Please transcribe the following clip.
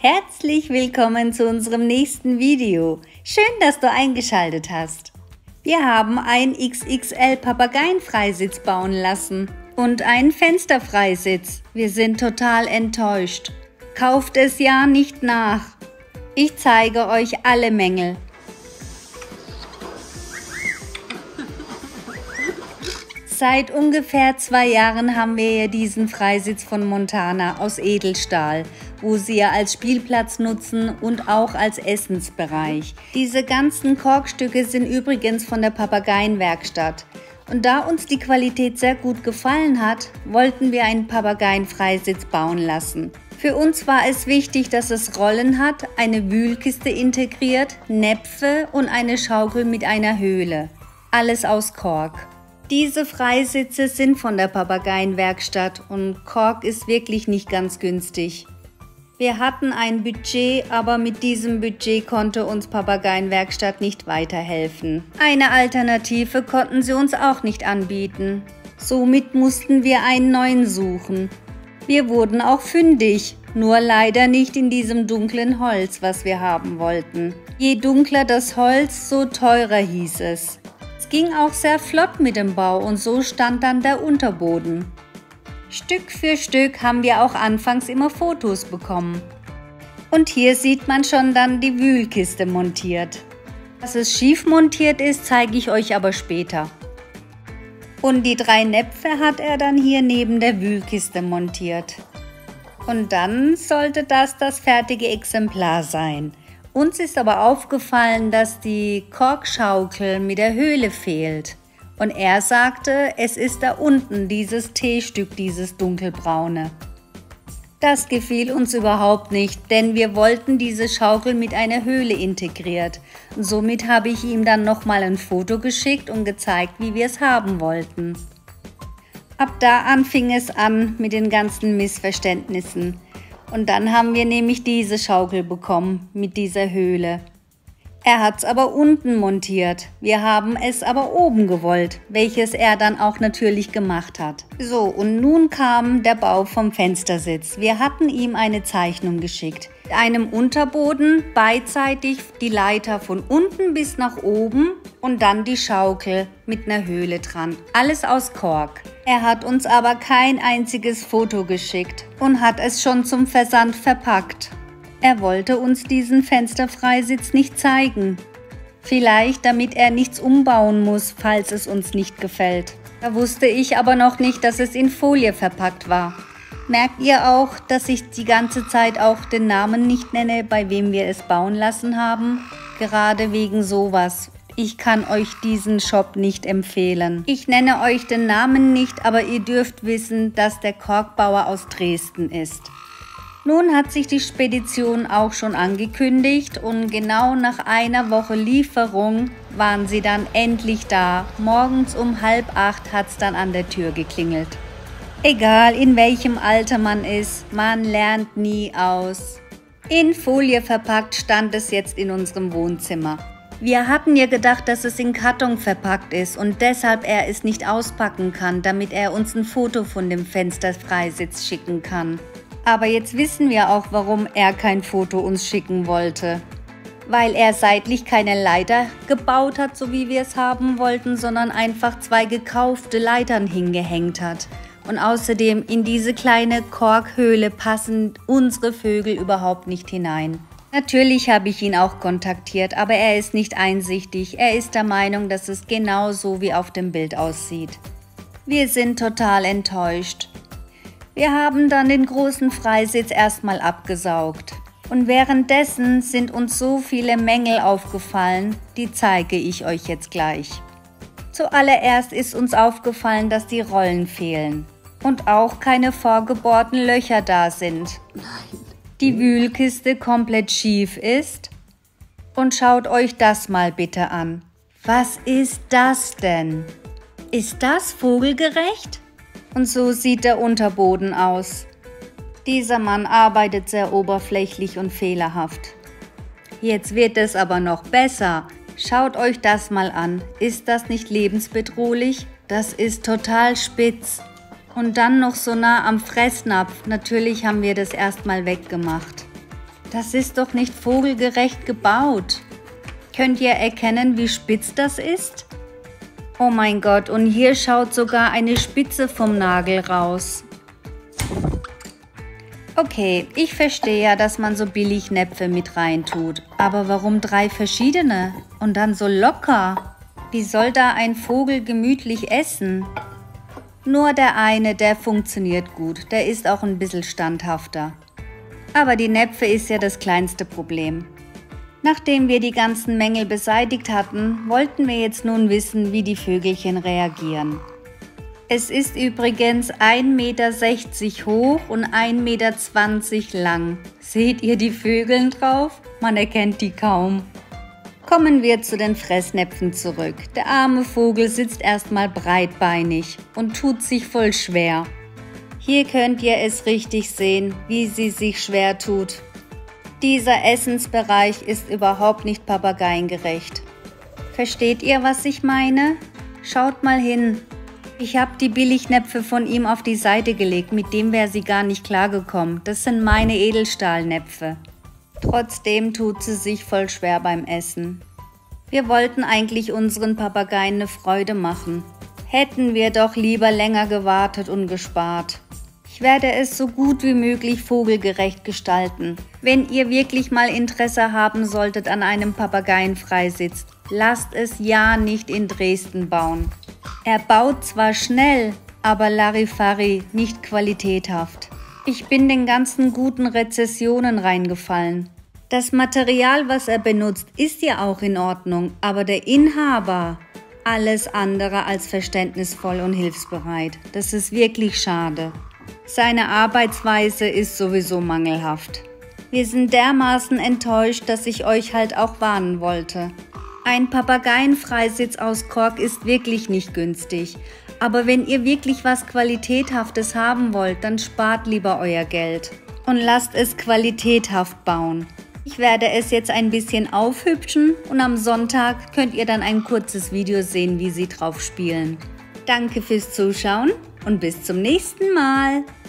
Herzlich willkommen zu unserem nächsten Video. Schön, dass du eingeschaltet hast. Wir haben einen XXL Papageienfreisitz bauen lassen und einen Fensterfreisitz. Wir sind total enttäuscht. Kauft es ja nicht nach. Ich zeige euch alle Mängel. Seit ungefähr 2 Jahren haben wir ja diesen Freisitz von Montana aus Edelstahl, wo sie ja als Spielplatz nutzen und auch als Essensbereich. Diese ganzen Korkstücke sind übrigens von der Papageienwerkstatt. Und da uns die Qualität sehr gut gefallen hat, wollten wir einen Papageienfreisitz bauen lassen. Für uns war es wichtig, dass es Rollen hat, eine Wühlkiste integriert, Näpfe und eine Schaukel mit einer Höhle. Alles aus Kork. Diese Freisitze sind von der Papageienwerkstatt und Kork ist wirklich nicht ganz günstig. Wir hatten ein Budget, aber mit diesem Budget konnte uns Papageienwerkstatt nicht weiterhelfen. Eine Alternative konnten sie uns auch nicht anbieten. Somit mussten wir einen neuen suchen. Wir wurden auch fündig, nur leider nicht in diesem dunklen Holz, was wir haben wollten. Je dunkler das Holz, so teurer hieß es. Es ging auch sehr flott mit dem Bau und so stand dann der Unterboden. Stück für Stück haben wir auch anfangs immer Fotos bekommen. Und hier sieht man schon dann die Wühlkiste montiert. Dass es schief montiert ist, zeige ich euch aber später. Und die 3 Näpfe hat er dann hier neben der Wühlkiste montiert. Und dann sollte das fertige Exemplar sein. Uns ist aber aufgefallen, dass die Korkschaukel mit der Höhle fehlt. Und er sagte, es ist da unten dieses T-Stück, dieses dunkelbraune. Das gefiel uns überhaupt nicht, denn wir wollten diese Schaukel mit einer Höhle integriert. Und somit habe ich ihm dann nochmal ein Foto geschickt und gezeigt, wie wir es haben wollten. Ab da an fing es an mit den ganzen Missverständnissen. Und dann haben wir nämlich diese Schaukel bekommen mit dieser Höhle. Er hat es aber unten montiert. Wir haben es aber oben gewollt, welches er dann auch natürlich gemacht hat. So, und nun kam der Bau vom Fenstersitz. Wir hatten ihm eine Zeichnung geschickt. Mit einem Unterboden, beidseitig die Leiter von unten bis nach oben und dann die Schaukel mit einer Höhle dran. Alles aus Kork. Er hat uns aber kein einziges Foto geschickt und hat es schon zum Versand verpackt. Er wollte uns diesen Fensterfreisitz nicht zeigen. Vielleicht, damit er nichts umbauen muss, falls es uns nicht gefällt. Da wusste ich aber noch nicht, dass es in Folie verpackt war. Merkt ihr auch, dass ich die ganze Zeit auch den Namen nicht nenne, bei wem wir es bauen lassen haben? Gerade wegen sowas. Ich kann euch diesen Shop nicht empfehlen. Ich nenne euch den Namen nicht, aber ihr dürft wissen, dass der Korkbauer aus Dresden ist. Nun hat sich die Spedition auch schon angekündigt und genau nach einer Woche Lieferung waren sie dann endlich da. Morgens um 7:30 hat es dann an der Tür geklingelt. Egal in welchem Alter man ist, man lernt nie aus. In Folie verpackt stand es jetzt in unserem Wohnzimmer. Wir hatten ja gedacht, dass es in Karton verpackt ist und deshalb er es nicht auspacken kann, damit er uns ein Foto von dem Fensterfreisitz schicken kann. Aber jetzt wissen wir auch, warum er kein Foto uns schicken wollte. Weil er seitlich keine Leiter gebaut hat, so wie wir es haben wollten, sondern einfach 2 gekaufte Leitern hingehängt hat. Und außerdem in diese kleine Korkhöhle passen unsere Vögel überhaupt nicht hinein. Natürlich habe ich ihn auch kontaktiert, aber er ist nicht einsichtig. Er ist der Meinung, dass es genau so wie auf dem Bild aussieht. Wir sind total enttäuscht. Wir haben dann den großen Freisitz erstmal abgesaugt. Und währenddessen sind uns so viele Mängel aufgefallen, die zeige ich euch jetzt gleich. Zuallererst ist uns aufgefallen, dass die Rollen fehlen und auch keine vorgebohrten Löcher da sind. Die Wühlkiste komplett schief ist. Und schaut euch das mal bitte an. Was ist das denn? Ist das vogelgerecht? Und so sieht der Unterboden aus. Dieser Mann arbeitet sehr oberflächlich und fehlerhaft. Jetzt wird es aber noch besser. Schaut euch das mal an. Ist das nicht lebensbedrohlich? Das ist total spitz. Und dann noch so nah am Fressnapf. Natürlich haben wir das erstmal weggemacht. Das ist doch nicht vogelgerecht gebaut. Könnt ihr erkennen, wie spitz das ist? Oh mein Gott, und hier schaut sogar eine Spitze vom Nagel raus. Okay, ich verstehe ja, dass man so billig Näpfe mit reintut. Aber warum 3 verschiedene? Und dann so locker? Wie soll da ein Vogel gemütlich essen? Nur der eine, der funktioniert gut. Der ist auch ein bisschen standhafter. Aber die Näpfe ist ja das kleinste Problem. Nachdem wir die ganzen Mängel beseitigt hatten, wollten wir jetzt nun wissen, wie die Vögelchen reagieren. Es ist übrigens 1,60 Meter hoch und 1,20 Meter lang. Seht ihr die Vögel drauf? Man erkennt die kaum. Kommen wir zu den Fressnäpfen zurück. Der arme Vogel sitzt erstmal breitbeinig und tut sich voll schwer. Hier könnt ihr es richtig sehen, wie sie sich schwer tut. Dieser Essensbereich ist überhaupt nicht papageiengerecht. Versteht ihr, was ich meine? Schaut mal hin. Ich habe die Billignäpfe von ihm auf die Seite gelegt, mit dem wäre sie gar nicht klargekommen. Das sind meine Edelstahlnäpfe. Trotzdem tut sie sich voll schwer beim Essen. Wir wollten eigentlich unseren Papageien eine Freude machen. Hätten wir doch lieber länger gewartet und gespart. Ich werde es so gut wie möglich vogelgerecht gestalten. Wenn ihr wirklich mal Interesse haben solltet an einem Papageienfreisitz, lasst es ja nicht in Dresden bauen. Er baut zwar schnell, aber Larifari, nicht qualitäthaft. Ich bin den ganzen guten Rezessionen reingefallen. Das Material, was er benutzt, ist ja auch in Ordnung, aber der Inhaber, alles andere als verständnisvoll und hilfsbereit. Das ist wirklich schade. Seine Arbeitsweise ist sowieso mangelhaft. Wir sind dermaßen enttäuscht, dass ich euch halt auch warnen wollte. Ein Papageienfreisitz aus Kork ist wirklich nicht günstig. Aber wenn ihr wirklich was Qualitäthaftes haben wollt, dann spart lieber euer Geld. Und lasst es qualitäthaft bauen. Ich werde es jetzt ein bisschen aufhübschen und am Sonntag könnt ihr dann ein kurzes Video sehen, wie sie drauf spielen. Danke fürs Zuschauen und bis zum nächsten Mal.